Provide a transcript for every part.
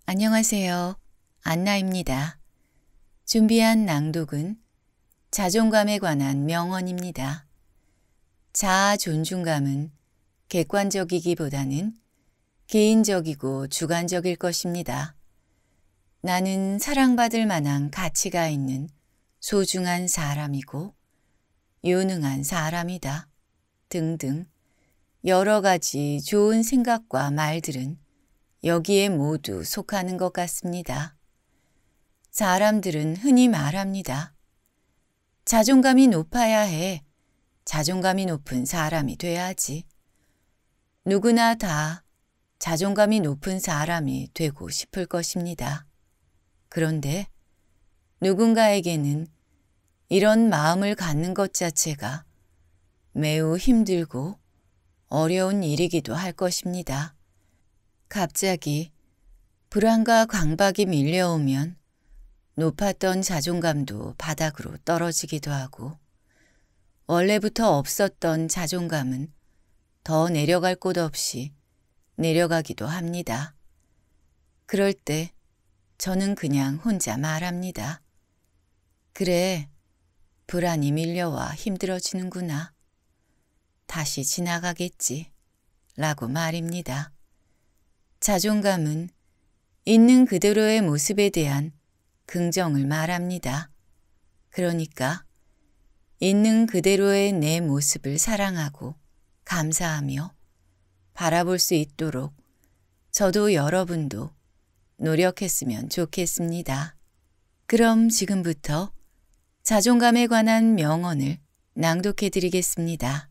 안녕하세요. 안나입니다. 준비한 낭독은 자존감에 관한 명언입니다. 자아 존중감은 객관적이기보다는 개인적이고 주관적일 것입니다. 나는 사랑받을 만한 가치가 있는 소중한 사람이고 유능한 사람이다. 등등 여러 가지 좋은 생각과 말들은 여기에 모두 속하는 것 같습니다. 사람들은 흔히 말합니다. 자존감이 높아야 해. 자존감이 높은 사람이 돼야지. 누구나 다 자존감이 높은 사람이 되고 싶을 것입니다. 그런데 누군가에게는 이런 마음을 갖는 것 자체가 매우 힘들고 어려운 일이기도 할 것입니다. 갑자기 불안과 강박이 밀려오면 높았던 자존감도 바닥으로 떨어지기도 하고 원래부터 없었던 자존감은 더 내려갈 곳 없이 내려가기도 합니다. 그럴 때 저는 그냥 혼자 말합니다. 그래, 불안이 밀려와 힘들어지는구나. 다시 지나가겠지. 라고 말입니다. 자존감은 있는 그대로의 모습에 대한 긍정을 말합니다. 그러니까 있는 그대로의 내 모습을 사랑하고 감사하며 바라볼 수 있도록 저도 여러분도 노력했으면 좋겠습니다. 그럼 지금부터 자존감에 관한 명언을 낭독해 드리겠습니다.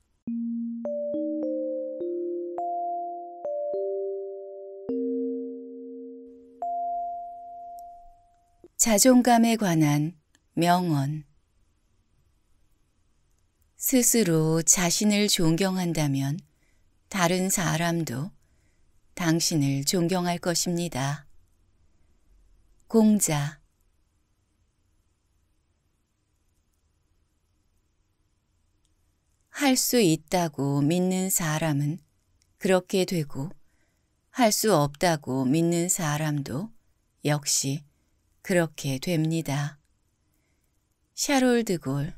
자존감에 관한 명언. 스스로 자신을 존경한다면 다른 사람도 당신을 존경할 것입니다. 공자. 할 수 있다고 믿는 사람은 그렇게 되고 할 수 없다고 믿는 사람도 역시 그렇게 됩니다. 샤롤 드골.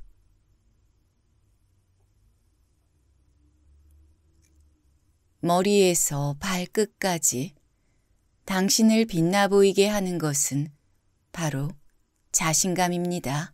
머리에서 발끝까지 당신을 빛나 보이게 하는 것은 바로 자신감입니다.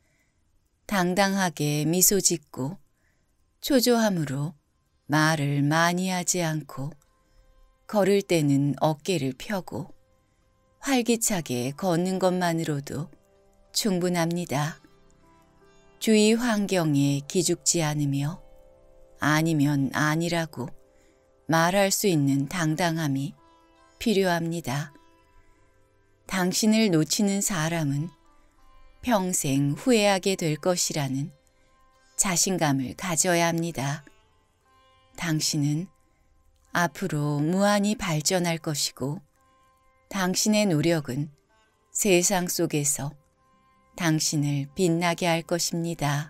당당하게 미소 짓고 초조함으로 말을 많이 하지 않고 걸을 때는 어깨를 펴고 활기차게 걷는 것만으로도 충분합니다. 주위 환경에 기죽지 않으며 아니면 아니라고 말할 수 있는 당당함이 필요합니다. 당신을 놓치는 사람은 평생 후회하게 될 것이라는 자신감을 가져야 합니다. 당신은 앞으로 무한히 발전할 것이고 당신의 노력은 세상 속에서 당신을 빛나게 할 것입니다.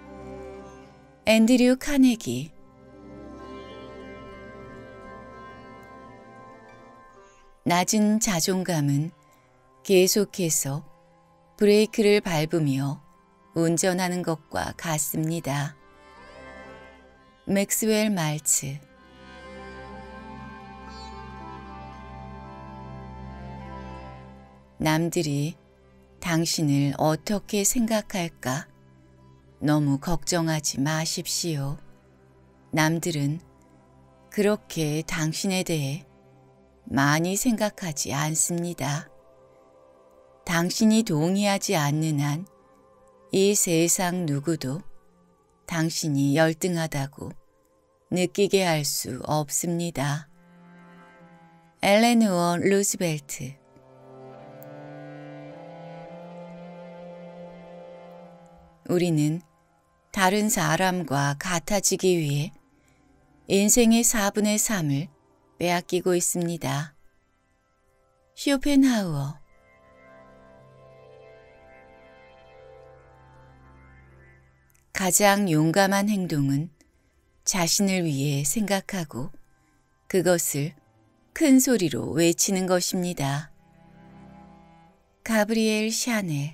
앤드류 카네기. 낮은 자존감은 계속해서 브레이크를 밟으며 운전하는 것과 같습니다. 맥스웰 말츠. 남들이 당신을 어떻게 생각할까 너무 걱정하지 마십시오. 남들은 그렇게 당신에 대해 많이 생각하지 않습니다. 당신이 동의하지 않는 한 이 세상 누구도 당신이 열등하다고 느끼게 할 수 없습니다. 엘레노어 루스벨트. 우리는 다른 사람과 같아지기 위해 인생의 4분의 3을 빼앗기고 있습니다. 쇼펜하우어. 가장 용감한 행동은 자신을 위해 생각하고 그것을 큰 소리로 외치는 것입니다. 가브리엘 샤넬.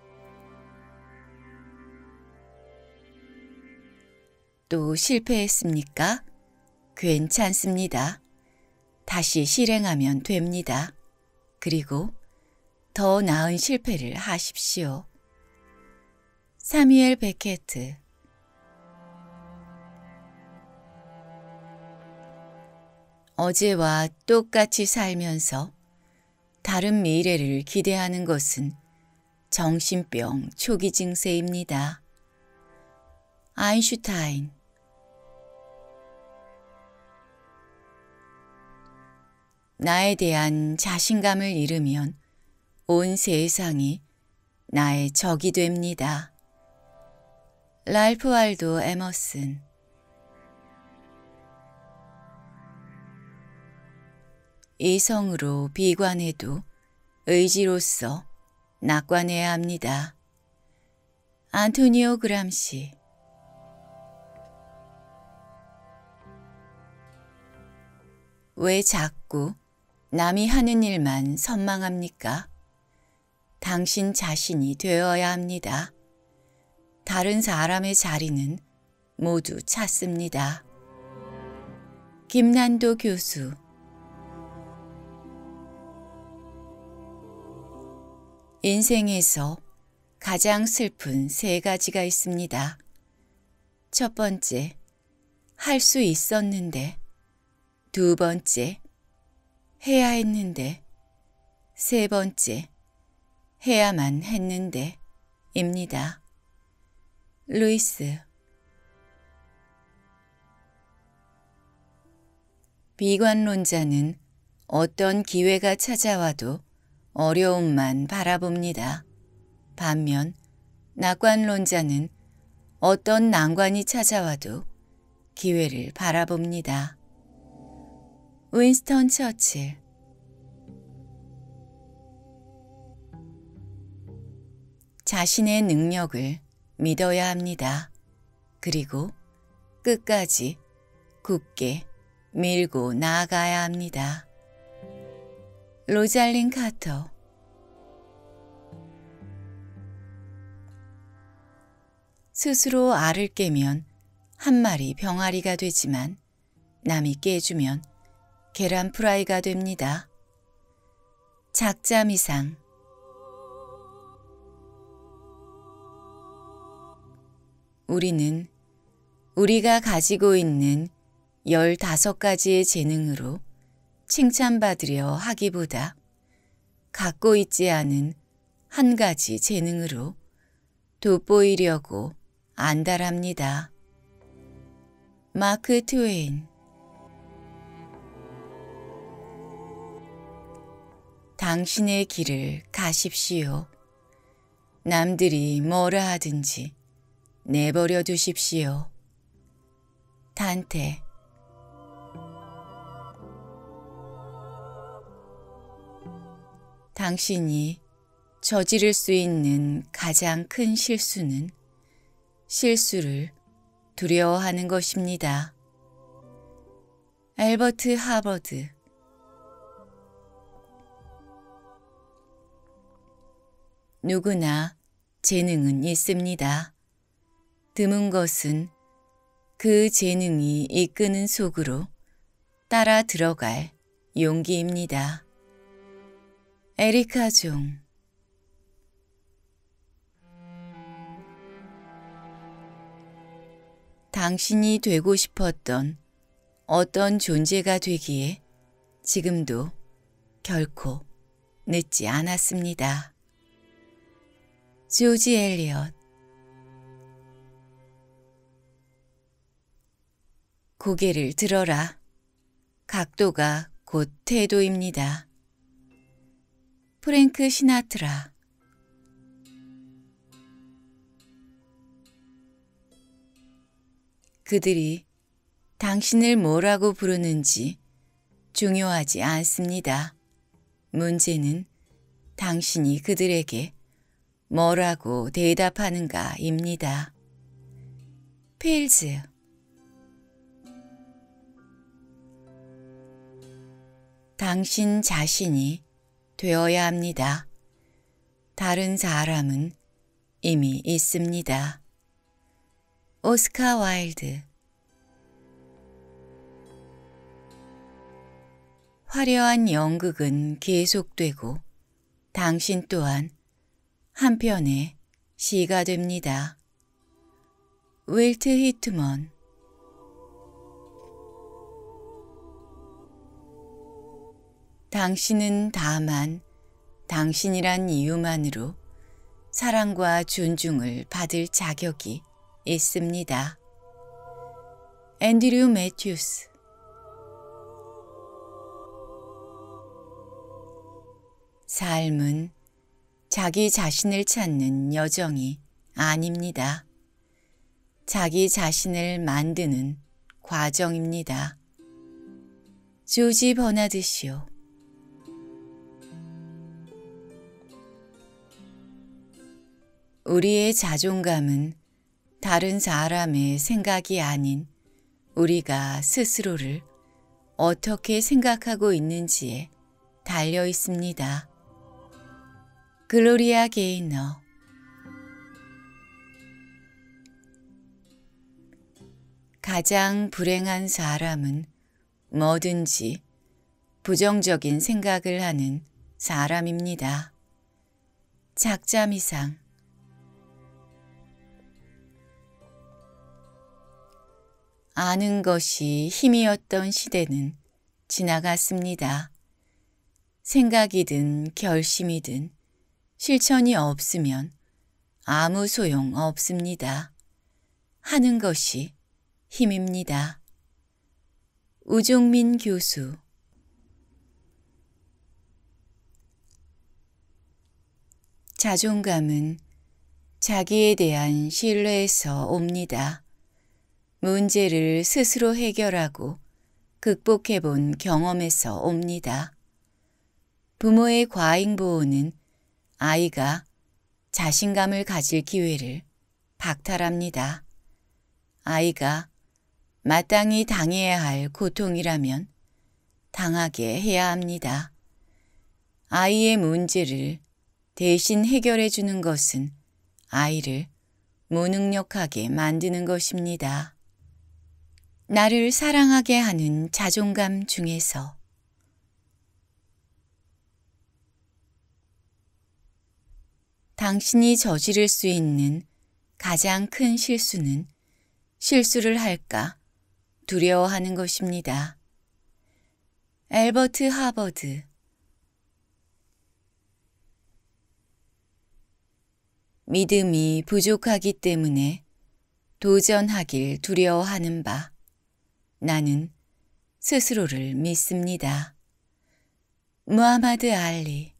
또 실패했습니까? 괜찮습니다. 다시 실행하면 됩니다. 그리고 더 나은 실패를 하십시오. 사뮤엘 베케트. 어제와 똑같이 살면서 다른 미래를 기대하는 것은 정신병 초기 증세입니다. 아인슈타인. 나에 대한 자신감을 잃으면 온 세상이 나의 적이 됩니다. 랄프 waldo 에머슨. 이성으로 비관해도 의지로서 낙관해야 합니다. 안토니오 그람시. 왜 자꾸 남이 하는 일만 선망합니까? 당신 자신이 되어야 합니다. 다른 사람의 자리는 모두 찾습니다. 김난도 교수. 인생에서 가장 슬픈 세 가지가 있습니다. 첫 번째, 할 수 있었는데. 두 번째, 해야 했는데. 세 번째, 해야만 했는데 입니다. 루이스. 비관론자는 어떤 기회가 찾아와도 어려움만 바라봅니다. 반면 낙관론자는 어떤 난관이 찾아와도 기회를 바라봅니다. 윈스턴 처칠. 자신의 능력을 믿어야 합니다. 그리고 끝까지 굳게 밀고 나아가야 합니다. 로잘린 카터. 스스로 알을 깨면 한 마리 병아리가 되지만 남이 깨주면 계란 프라이가 됩니다. 작자미상. 우리는 우리가 가지고 있는 15가지의 재능으로 칭찬받으려 하기보다 갖고 있지 않은 한 가지 재능으로 돋보이려고 안달합니다. 마크 트웨인. 당신의 길을 가십시오. 남들이 뭐라 하든지 내버려 두십시오. 단테. 당신이 저지를 수 있는 가장 큰 실수는 실수를 두려워하는 것입니다. 엘버트 하버드. 누구나 재능은 있습니다. 드문 것은 그 재능이 이끄는 속으로 따라 들어갈 용기입니다. 에리카 종. 당신이 되고 싶었던 어떤 존재가 되기에 지금도 결코 늦지 않았습니다. 조지 엘리엇. 고개를 들어라. 각도가 곧 태도입니다. 프랭크 시나트라. 그들이 당신을 뭐라고 부르는지 중요하지 않습니다. 문제는 당신이 그들에게 뭐라고 대답하는가입니다. 필즈. 당신 자신이 되어야 합니다. 다른 사람은 이미 있습니다. 오스카 와일드. 화려한 연극은 계속되고 당신 또한 한편의 시가 됩니다. 윌트 히트먼. 당신은 다만 당신이란 이유만으로 사랑과 존중을 받을 자격이 있습니다. 앤드류 매튜스. 삶은 자기 자신을 찾는 여정이 아닙니다. 자기 자신을 만드는 과정입니다. 조지 버나드 쇼. 우리의 자존감은 다른 사람의 생각이 아닌 우리가 스스로를 어떻게 생각하고 있는지에 달려 있습니다. 글로리아 게이너. 가장 불행한 사람은 뭐든지 부정적인 생각을 하는 사람입니다. 작자미상. 아는 것이 힘이었던 시대는 지나갔습니다. 생각이든 결심이든 실천이 없으면 아무 소용 없습니다. 하는 것이 힘입니다. 우종민 교수. 자존감은 자기에 대한 신뢰에서 옵니다. 문제를 스스로 해결하고 극복해 본 경험에서 옵니다. 부모의 과잉 보호는 아이가 자신감을 가질 기회를 박탈합니다. 아이가 마땅히 당해야 할 고통이라면 당하게 해야 합니다. 아이의 문제를 대신 해결해 주는 것은 아이를 무능력하게 만드는 것입니다. 나를 사랑하게 하는 자존감 중에서 당신이 저지를 수 있는 가장 큰 실수는 실수를 할까 두려워하는 것입니다. 엘버트 하버드. 믿음이 부족하기 때문에 도전하길 두려워하는 바 나는 스스로를 믿습니다. 무하마드 알리.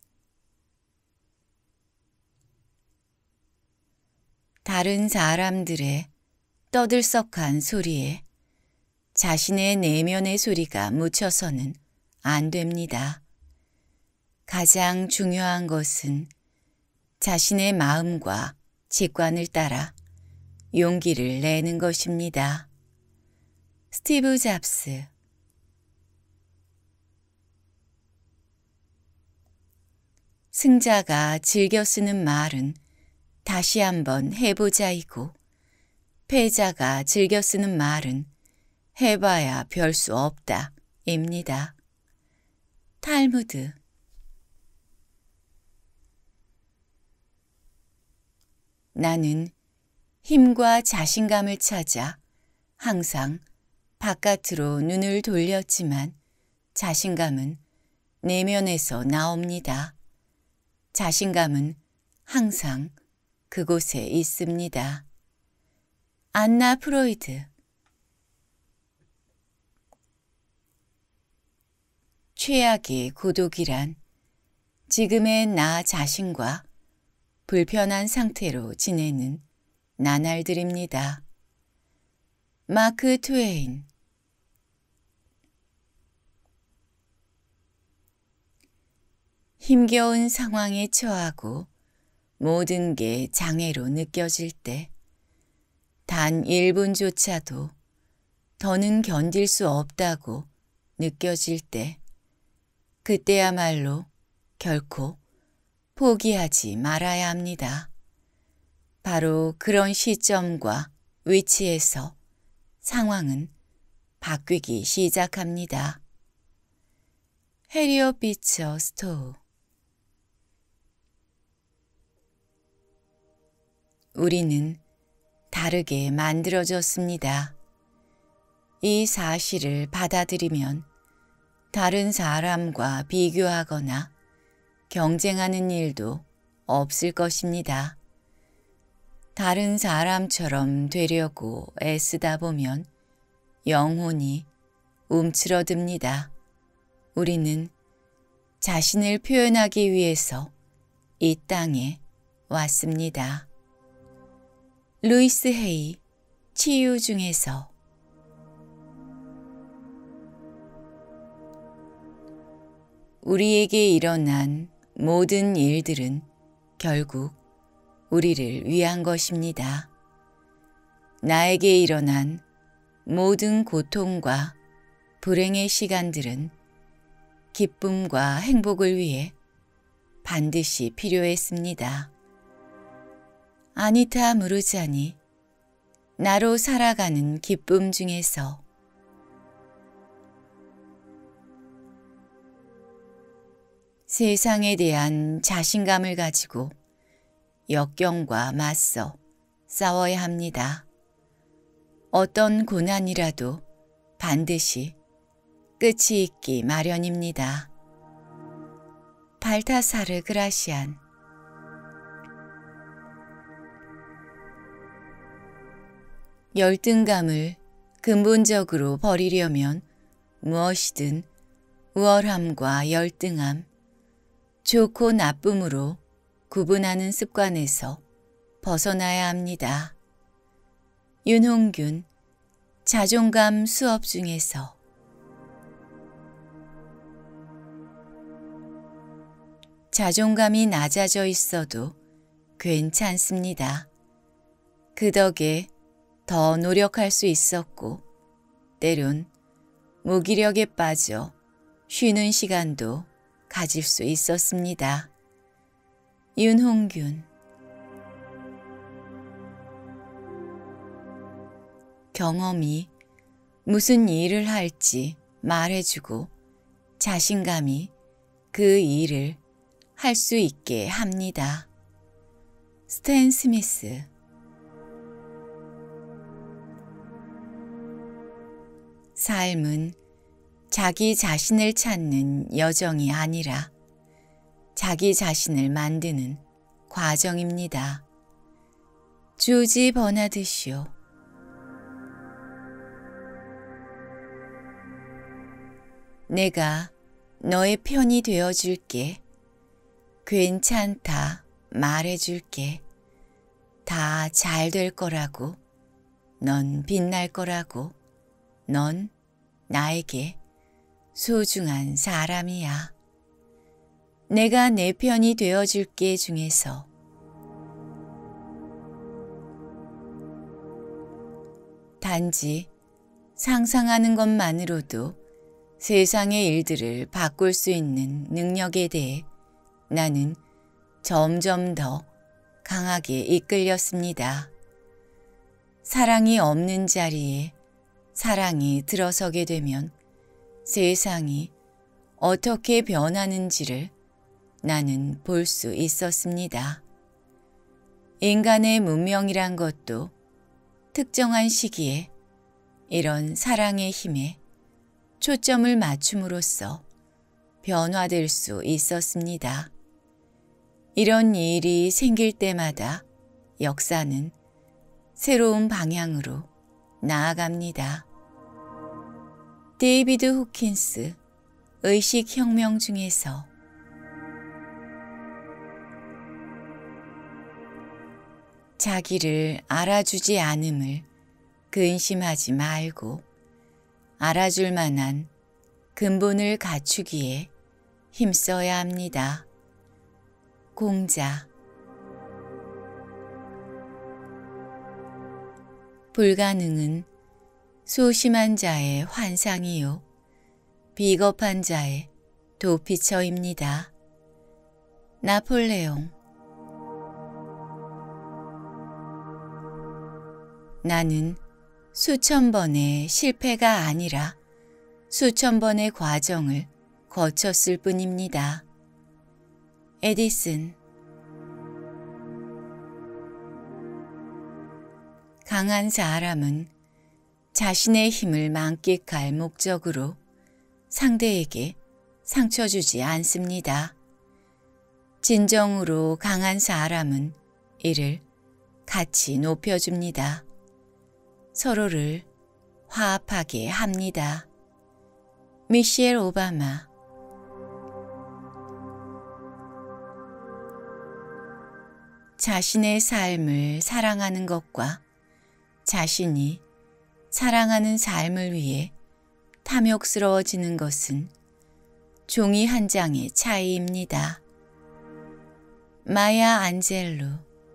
다른 사람들의 떠들썩한 소리에 자신의 내면의 소리가 묻혀서는 안 됩니다. 가장 중요한 것은 자신의 마음과 직관을 따라 용기를 내는 것입니다. 스티브 잡스. 승자가 즐겨 쓰는 말은 다시 한번 해보자이고 패자가 즐겨 쓰는 말은 해봐야 별 수 없다 입니다. 탈무드. 나는 힘과 자신감을 찾아 항상 바깥으로 눈을 돌렸지만 자신감은 내면에서 나옵니다. 자신감은 항상 그곳에 있습니다. 안나 프로이드. 최악의 고독이란 지금의 나 자신과 불편한 상태로 지내는 나날들입니다. 마크 트웨인. 힘겨운 상황에 처하고 모든 게 장애로 느껴질 때, 단 1분조차도 더는 견딜 수 없다고 느껴질 때 그때야말로 결코 포기하지 말아야 합니다. 바로 그런 시점과 위치에서 상황은 바뀌기 시작합니다. 해리엇 비처 스토우. 우리는 다르게 만들어졌습니다. 이 사실을 받아들이면 다른 사람과 비교하거나 경쟁하는 일도 없을 것입니다. 다른 사람처럼 되려고 애쓰다 보면 영혼이 움츠러듭니다. 우리는 자신을 표현하기 위해서 이 땅에 왔습니다. 루이스 헤이, 치유 중에서. 우리에게 일어난 모든 일들은 결국 우리를 위한 것입니다. 나에게 일어난 모든 고통과 불행의 시간들은 기쁨과 행복을 위해 반드시 필요했습니다. 아니타 무르자니, 나로 살아가는 기쁨 중에서. 세상에 대한 자신감을 가지고 역경과 맞서 싸워야 합니다. 어떤 고난이라도 반드시 끝이 있기 마련입니다. 발타사르 그라시안. 열등감을 근본적으로 버리려면 무엇이든 우월함과 열등함, 좋고 나쁨으로 구분하는 습관에서 벗어나야 합니다. 윤홍균, 자존감 수업 중에서. 자존감이 낮아져 있어도 괜찮습니다. 그 덕에 더 노력할 수 있었고, 때론 무기력에 빠져 쉬는 시간도 가질 수 있었습니다. 윤홍균. 경험이 무슨 일을 할지 말해주고 자신감이 그 일을 할 수 있게 합니다. 스탠 스미스. 삶은 자기 자신을 찾는 여정이 아니라 자기 자신을 만드는 과정입니다. 조지 버나드 쇼. 내가 너의 편이 되어줄게. 괜찮다 말해줄게. 다 잘 될 거라고. 넌 빛날 거라고. 넌 나에게 소중한 사람이야. 내가 내 편이 되어줄게 중에서. 단지 상상하는 것만으로도 세상의 일들을 바꿀 수 있는 능력에 대해 나는 점점 더 강하게 이끌렸습니다. 사랑이 없는 자리에 사랑이 들어서게 되면 세상이 어떻게 변하는지를 나는 볼 수 있었습니다. 인간의 문명이란 것도 특정한 시기에 이런 사랑의 힘에 초점을 맞춤으로써 변화될 수 있었습니다. 이런 일이 생길 때마다 역사는 새로운 방향으로 나아갑니다. 데이비드 호킨스, 의식혁명 중에서. 자기를 알아주지 않음을 근심하지 말고 알아줄 만한 근본을 갖추기에 힘써야 합니다. 공자. 불가능은 소심한 자의 환상이요 비겁한 자의 도피처입니다. 나폴레옹. 나는 수천 번의 실패가 아니라 수천 번의 과정을 거쳤을 뿐입니다. 에디슨. 강한 사람은 자신의 힘을 만끽할 목적으로 상대에게 상처 주지 않습니다. 진정으로 강한 사람은 이를 같이 높여줍니다. 서로를 화합하게 합니다. 미셸 오바마. 자신의 삶을 사랑하는 것과 자신이 사랑하는 삶을 위해 탐욕스러워지는 것은 종이 한 장의 차이입니다. 마야 안젤루.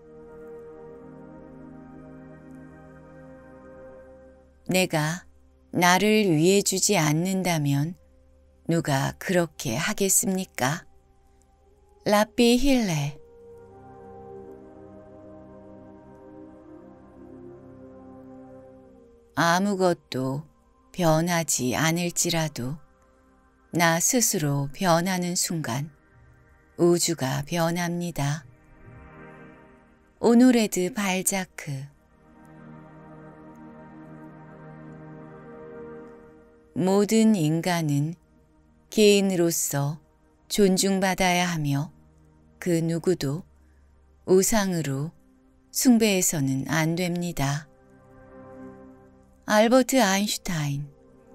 내가 나를 위해 주지 않는다면 누가 그렇게 하겠습니까? 라비 힐레. 아무것도 변하지 않을지라도 나 스스로 변하는 순간 우주가 변합니다. 오노레드 발자크. 모든 인간은 개인으로서 존중받아야 하며 그 누구도 우상으로 숭배해서는 안 됩니다. 알버트 아인슈타인.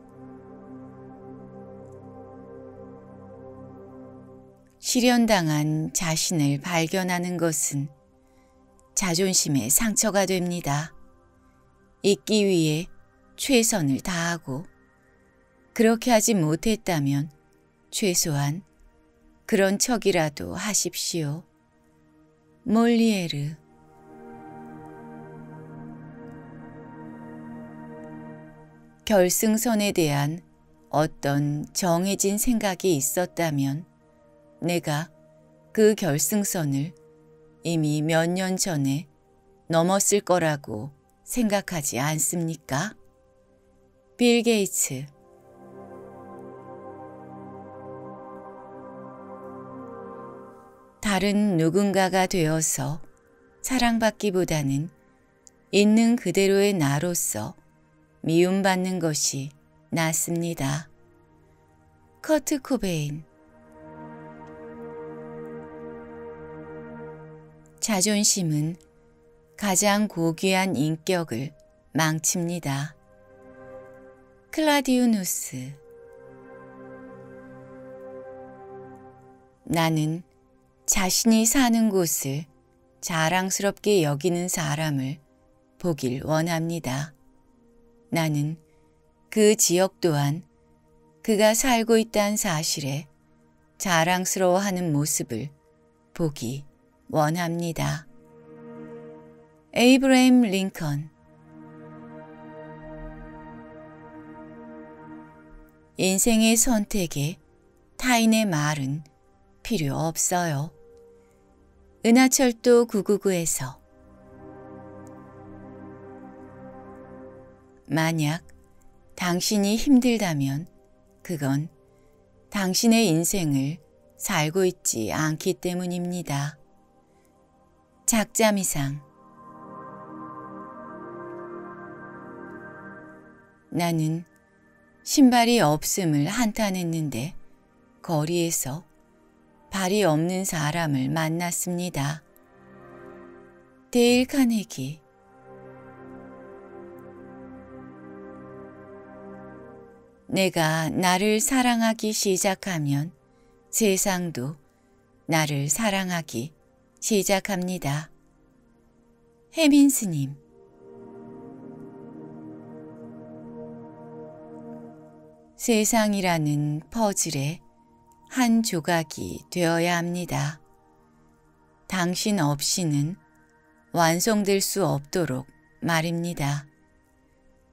실현당한 자신을 발견하는 것은 자존심의 상처가 됩니다. 있기 위해 최선을 다하고 그렇게 하지 못했다면 최소한 그런 척이라도 하십시오. 몰리에르. 결승선에 대한 어떤 정해진 생각이 있었다면 내가 그 결승선을 이미 몇 년 전에 넘었을 거라고 생각하지 않습니까? 빌 게이츠. 다른 누군가가 되어서 사랑받기보다는 있는 그대로의 나로서 미움받는 것이 낫습니다. 커트 코베인. 자존심은 가장 고귀한 인격을 망칩니다. 클라디우누스. 나는 자신이 사는 곳을 자랑스럽게 여기는 사람을 보길 원합니다. 나는 그 지역 또한 그가 살고 있다는 사실에 자랑스러워하는 모습을 보기 원합니다. 에이브러햄 링컨. 인생의 선택에 타인의 말은 필요 없어요. 은하철도 999에서. 만약 당신이 힘들다면 그건 당신의 인생을 살고 있지 않기 때문입니다. 작자미상. 나는 신발이 없음을 한탄했는데 거리에서 발이 없는 사람을 만났습니다. 데일 카네기. 내가 나를 사랑하기 시작하면 세상도 나를 사랑하기 시작합니다. 혜민 스님. 세상이라는 퍼즐의 한 조각이 되어야 합니다. 당신 없이는 완성될 수 없도록 말입니다.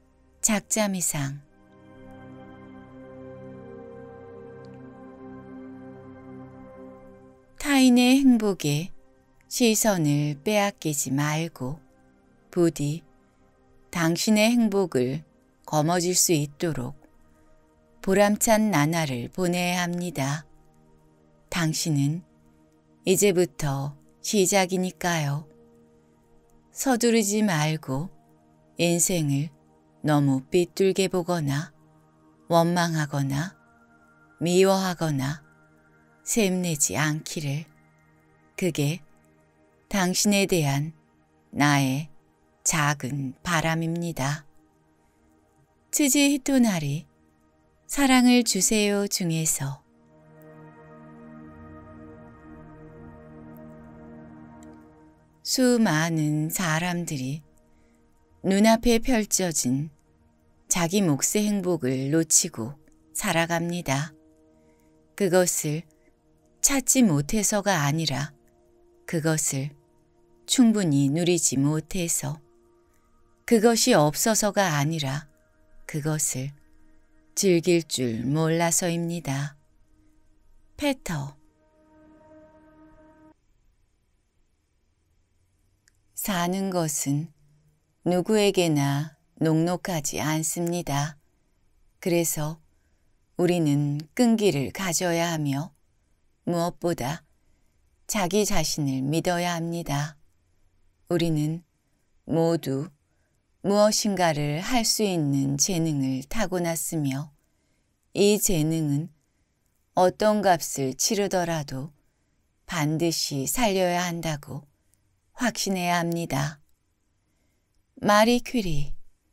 작자미상. 타인의 행복에 시선을 빼앗기지 말고 부디 당신의 행복을 거머쥘 수 있도록 보람찬 나날을 보내야 합니다. 당신은 이제부터 시작이니까요. 서두르지 말고 인생을 너무 삐뚤게 보거나 원망하거나 미워하거나 샘내지 않기를. 그게 당신에 대한 나의 작은 바람입니다. 츠지 히토나리 사랑을 주세요 중에서 수많은 사람들이 눈앞에 펼쳐진 자기 몫의 행복을 놓치고 살아갑니다. 그것을 찾지 못해서가 아니라 그것을 충분히 누리지 못해서, 그것이 없어서가 아니라 그것을 즐길 줄 몰라서입니다. 페터. 사는 것은 누구에게나 녹록하지 않습니다. 그래서 우리는 끈기를 가져야 하며 무엇보다 자기 자신을 믿어야 합니다. 우리는 모두 무엇인가를 할 수 있는 재능을 타고났으며 이 재능은 어떤 값을 치르더라도 반드시 살려야 한다고 확신해야 합니다. 마리 퀴리.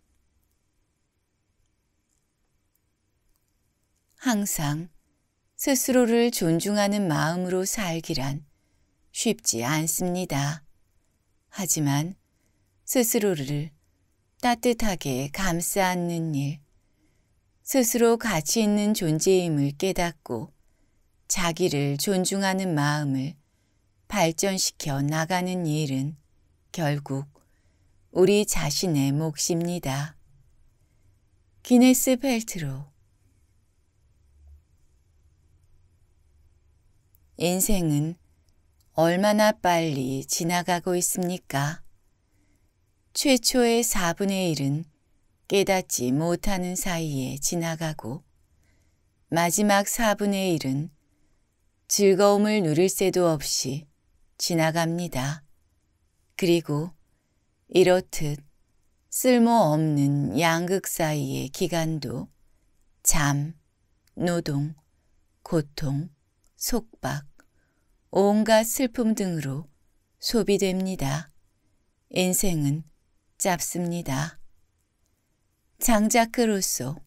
항상 스스로를 존중하는 마음으로 살기란 쉽지 않습니다. 하지만 스스로를 따뜻하게 감싸 안는 일, 스스로 가치 있는 존재임을 깨닫고 자기를 존중하는 마음을 발전시켜 나가는 일은 결국 우리 자신의 몫입니다. 기네스 펠트로. 인생은 얼마나 빨리 지나가고 있습니까? 최초의 4분의 1은 깨닫지 못하는 사이에 지나가고 마지막 4분의 1은 즐거움을 누릴 새도 없이 지나갑니다. 그리고 이렇듯 쓸모없는 양극 사이의 기간도 잠, 노동, 고통, 속박, 온갖 슬픔 등으로 소비됩니다. 인생은 짧습니다. 장자크 루소.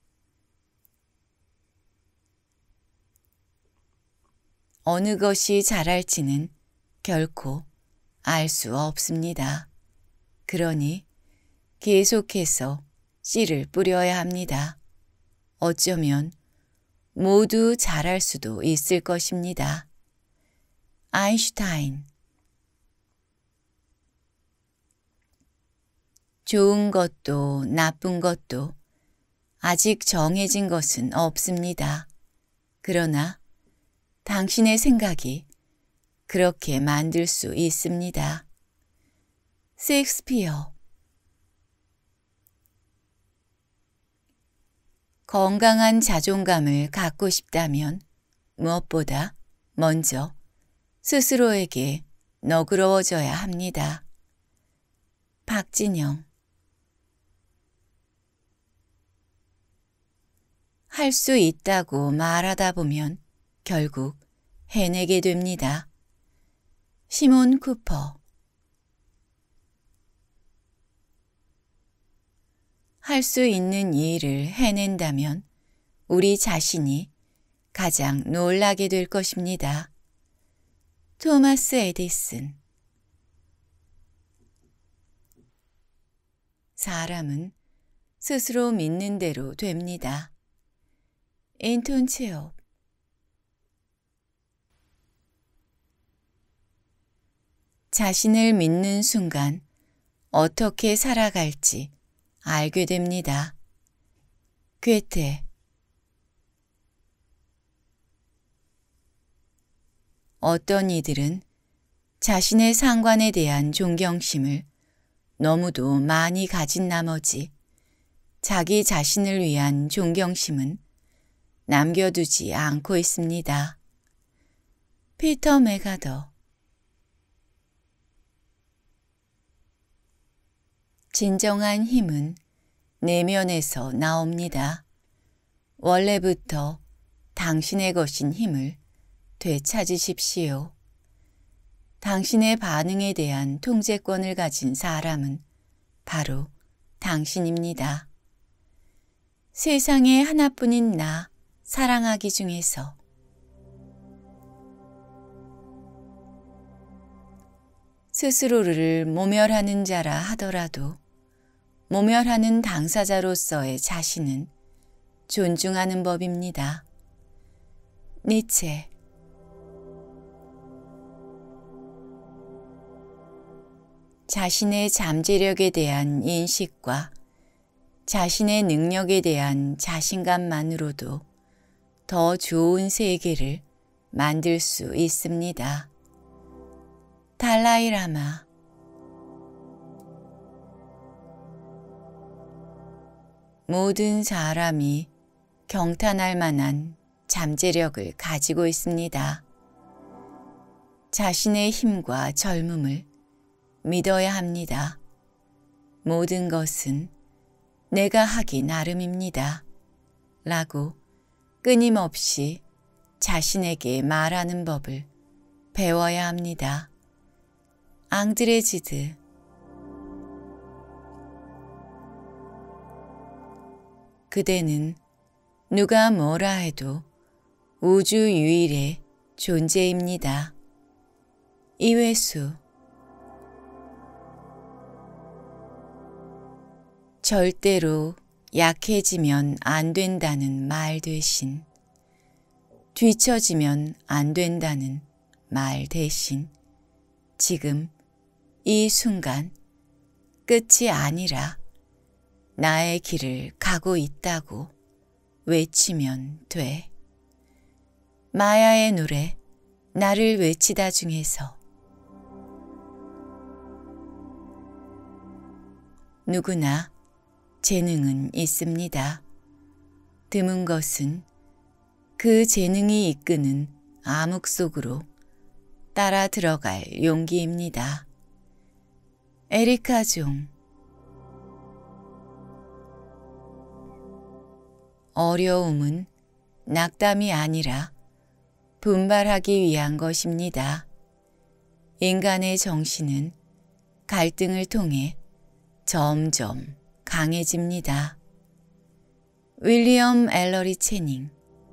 어느 것이 자랄지는 결코 알 수 없습니다. 그러니 계속해서 씨를 뿌려야 합니다. 어쩌면 모두 자랄 수도 있을 것입니다. 아인슈타인. 좋은 것도 나쁜 것도 아직 정해진 것은 없습니다. 그러나 당신의 생각이 그렇게 만들 수 있습니다. 셰익스피어. 건강한 자존감을 갖고 싶다면 무엇보다 먼저 스스로에게 너그러워져야 합니다. 박진영. 할 수 있다고 말하다 보면 결국 해내게 됩니다. 시몬 쿠퍼. 할 수 있는 일을 해낸다면 우리 자신이 가장 놀라게 될 것입니다. 토마스 에디슨. 사람은 스스로 믿는 대로 됩니다. 앤톤 체홉. 자신을 믿는 순간 어떻게 살아갈지 알게 됩니다. 괴테. 어떤 이들은 자신의 상관에 대한 존경심을 너무도 많이 가진 나머지 자기 자신을 위한 존경심은 남겨두지 않고 있습니다. 피터 메가더. 진정한 힘은 내면에서 나옵니다. 원래부터 당신의 것인 힘을 되찾으십시오. 당신의 반응에 대한 통제권을 가진 사람은 바로 당신입니다. 세상에 하나뿐인 나 사랑하기 중에서 스스로를 모멸하는 자라 하더라도 모멸하는 당사자로서의 자신은 존중하는 법입니다. 니체. 자신의 잠재력에 대한 인식과 자신의 능력에 대한 자신감만으로도 더 좋은 세계를 만들 수 있습니다. 달라이 라마. 모든 사람이 경탄할 만한 잠재력을 가지고 있습니다. 자신의 힘과 젊음을 믿어야 합니다. 모든 것은 내가 하기 나름입니다. 라고 끊임없이 자신에게 말하는 법을 배워야 합니다. 앙드레 지드. 그대는 누가 뭐라 해도 우주 유일의 존재입니다. 이회수. 절대로 약해지면 안 된다는 말 대신, 뒤처지면 안 된다는 말 대신 지금 이 순간 끝이 아니라 나의 길을 가고 있다고 외치면 돼. 마야의 노래 나를 외치다 중에서 누구나 재능은 있습니다. 드문 것은 그 재능이 이끄는 암흑 속으로 따라 들어갈 용기입니다. 에리카 종. 어려움은 낙담이 아니라 분발하기 위한 것입니다. 인간의 정신은 갈등을 통해 점점 강해집니다. 윌리엄 엘러리 채닝.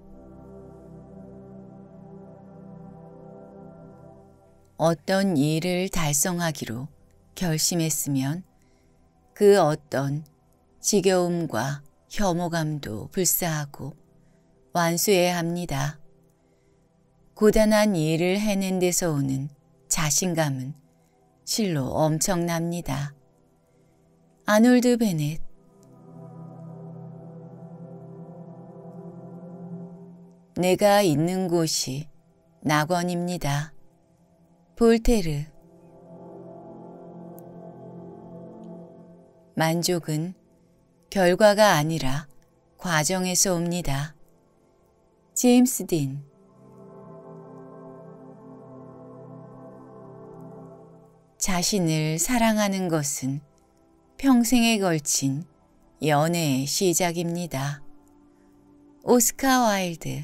어떤 일을 달성하기로 결심했으면 그 어떤 지겨움과 혐오감도 불사하고 완수해야 합니다. 고단한 일을 해낸 데서 오는 자신감은 실로 엄청납니다. 아놀드 베넷. 내가 있는 곳이 낙원입니다. 볼테르. 만족은 결과가 아니라 과정에서 옵니다. 제임스 딘. 자신을 사랑하는 것은 평생에 걸친 연애의 시작입니다. 오스카 와일드.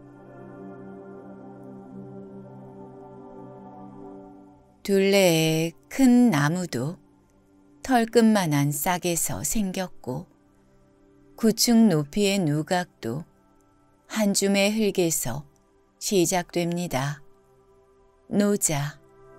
둘레의 큰 나무도 털끝만한 싹에서 생겼고 9층 높이의 누각도 한 줌의 흙에서 시작됩니다. 노자.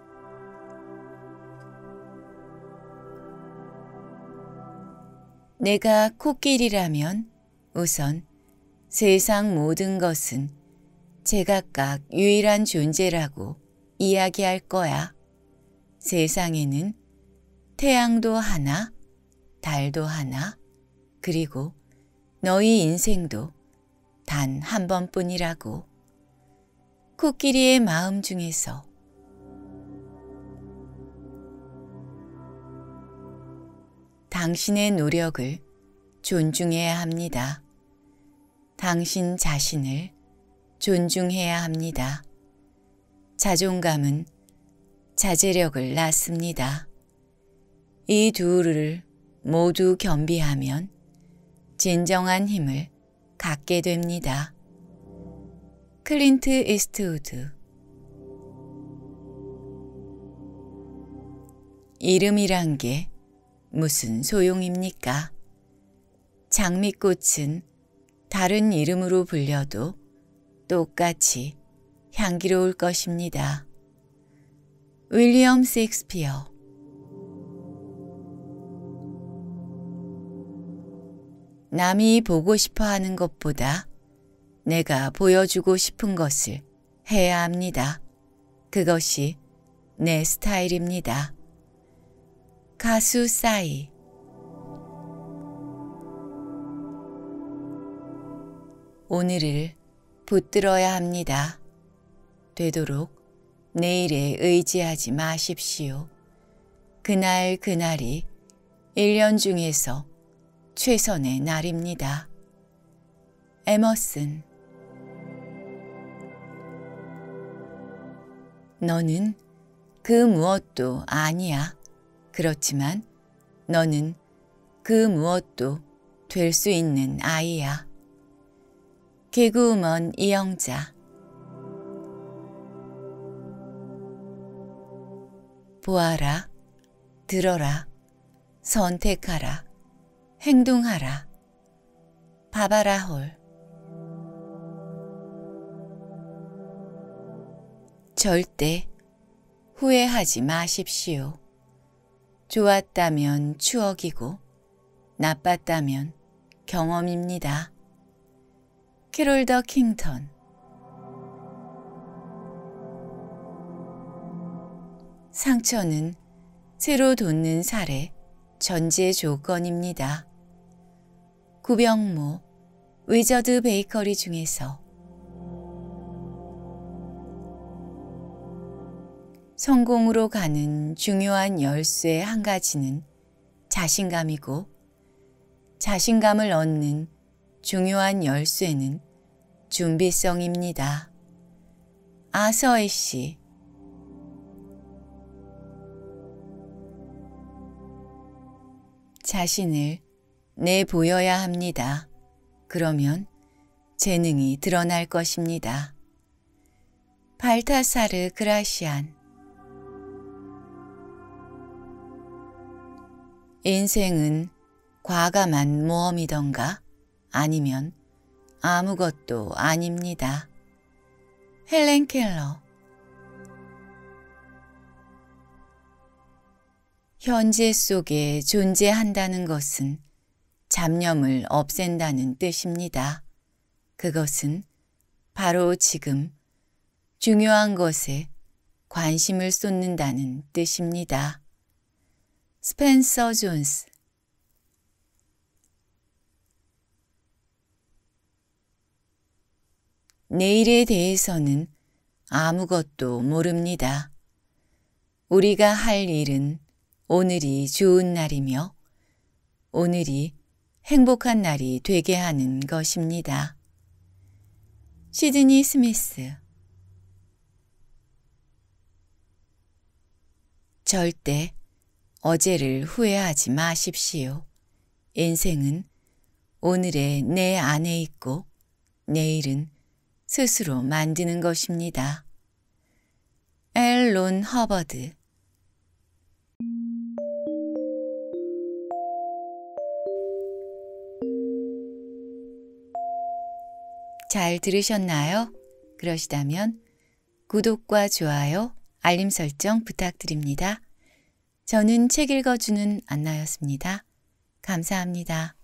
내가 코끼리라면 우선 세상 모든 것은 제각각 유일한 존재라고 이야기할 거야. 세상에는 태양도 하나, 달도 하나, 그리고 너희 인생도 단 한 번뿐이라고. 코끼리의 마음 중에서 당신의 노력을 존중해야 합니다. 당신 자신을 존중해야 합니다. 자존감은 자제력을 낳습니다. 이 둘을 모두 겸비하면 진정한 힘을 갖게 됩니다. 클린트 이스트우드. 이름이란 게 무슨 소용입니까? 장미꽃은 다른 이름으로 불려도 똑같이 향기로울 것입니다. 윌리엄 셰익스피어. 남이 보고 싶어 하는 것보다 내가 보여주고 싶은 것을 해야 합니다. 그것이 내 스타일입니다. 가수 싸이. 오늘을 붙들어야 합니다. 되도록 내일에 의지하지 마십시오. 그날이 1년 중에서 최선의 날입니다. 에머슨. 너는 그 무엇도 아니야. 그렇지만 너는 그 무엇도 될 수 있는 아이야. 개그우먼 이영자. 보아라, 들어라, 선택하라, 행동하라. 바바라 홀. 절대 후회하지 마십시오. 좋았다면 추억이고 나빴다면 경험입니다. 캐롤 더 킹턴. 상처는 새로 돋는 살의 전제 조건입니다. 구병모 위저드 베이커리 중에서 성공으로 가는 중요한 열쇠 한 가지는 자신감이고 자신감을 얻는 중요한 열쇠는 준비성입니다. 아서 애쉬. 자신을 내보여야 합니다. 그러면 재능이 드러날 것입니다. 발타사르 그라시안. 인생은 과감한 모험이던가 아니면 아무것도 아닙니다. 헬렌 켈러. 현재 속에 존재한다는 것은 잡념을 없앤다는 뜻입니다. 그것은 바로 지금 중요한 것에 관심을 쏟는다는 뜻입니다. 스펜서 존스. 내일에 대해서는 아무것도 모릅니다. 우리가 할 일은 오늘이 좋은 날이며 오늘이 행복한 날이 되게 하는 것입니다. 시드니 스미스. 절대 어제를 후회하지 마십시오. 인생은 오늘의 내 안에 있고 내일은 스스로 만드는 것입니다. 엘 론 허버드. 잘 들으셨나요? 그러시다면 구독과 좋아요, 알림 설정 부탁드립니다. 저는 책 읽어주는 안나였습니다. 감사합니다.